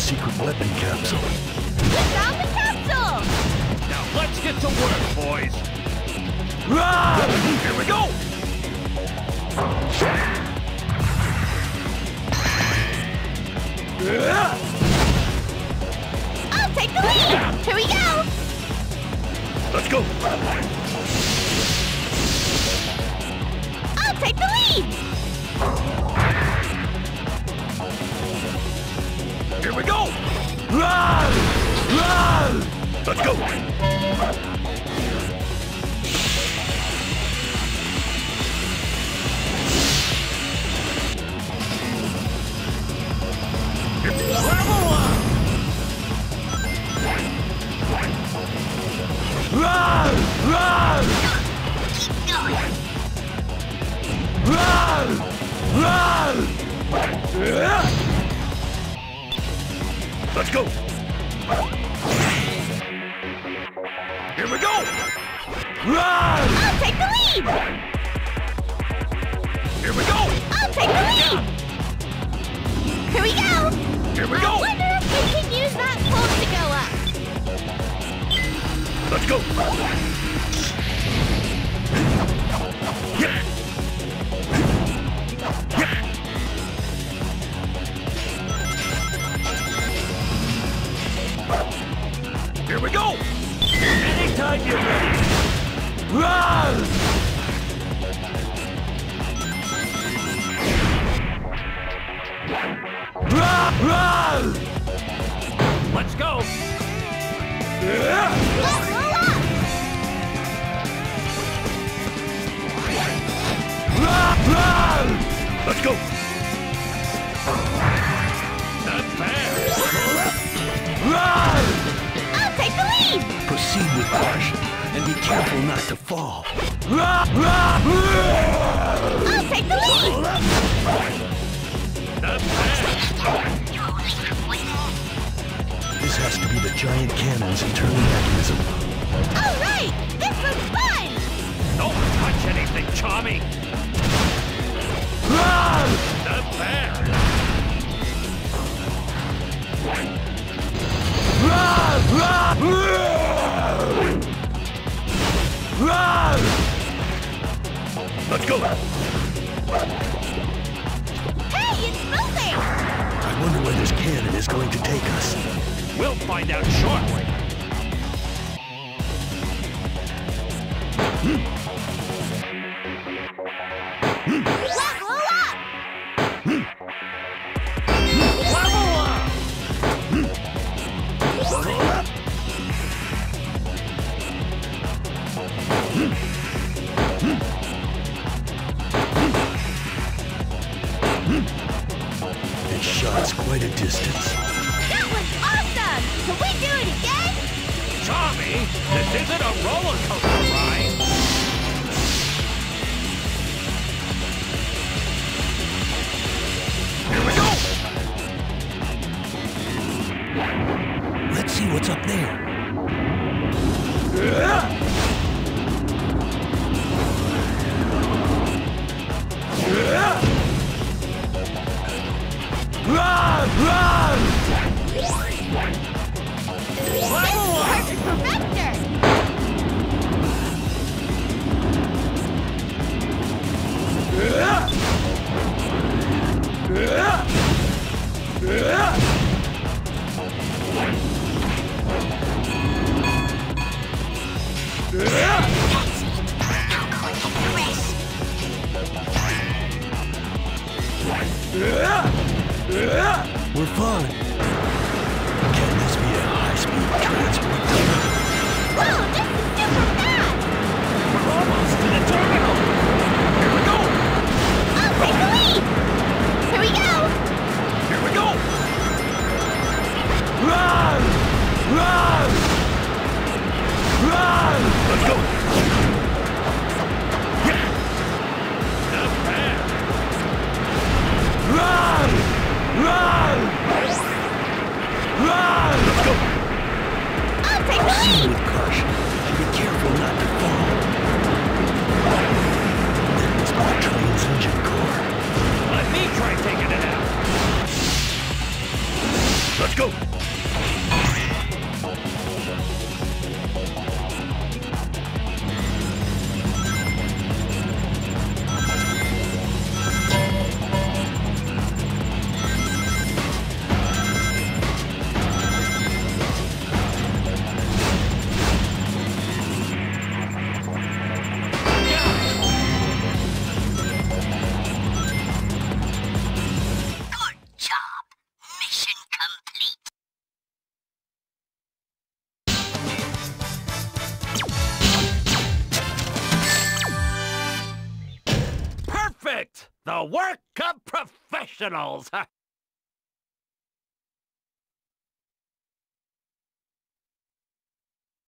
secret weapon capsule. We found the capsule! Now let's get to work, boys. Run! Here we go! I'll take the lead! Here we go! Let's go! I'll take the lead! Here we go! Run! Run! Let's go! Level up! Run! Run! Keep going! Run! Run! Let's go! Here we go! Run! I'll take the lead! Here we go! I'll take the lead! Here we go! Here we I go! wonder if we can use that pulse to go up. Let's go! Yep. Yep. Here we go! Anytime you're ready. Run! Run! Run! Let's go. Let's roll up! Run! Run! Let's go! Not bad. Run! I'll take the lead! Proceed with caution and be careful not to fall. Run! Run! I'll take the lead! Not bad. This has to be the giant cannon's internal mechanism. All right! This was fun! Don't touch anything, Tommy. Run! Not bad. Run! Run! Run! Let's go! Hey, it's moving! I wonder where this cannon is going to take us. We'll find out shortly. Level up! Level up! Level up! It shot's quite a distance. That was awesome! Can we do it again? Tommy, this isn't a roller coaster ride. Here we go! Let's see what's up there. Run! Run! Perfect for Vector! We're fine. Can this be a high-speed transport tunnel? Whoa, this is super fast! We're almost to the terminal. Here we go! I'll take the lead! Here we go! Here we go! Run! Run! Run! Let's go! Yeah! Not bad. Run! Run! Run! Let's go! I'll take the Proceed lead! with caution and be careful not to fall. That must be the train's engine core. Let me try taking it out. Let's Go! Perfect! The work of professionals!